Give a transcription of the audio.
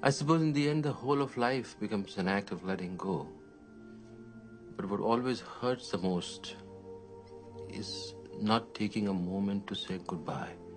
I suppose in the end, the whole of life becomes an act of letting go. But what always hurts the most is not taking a moment to say goodbye.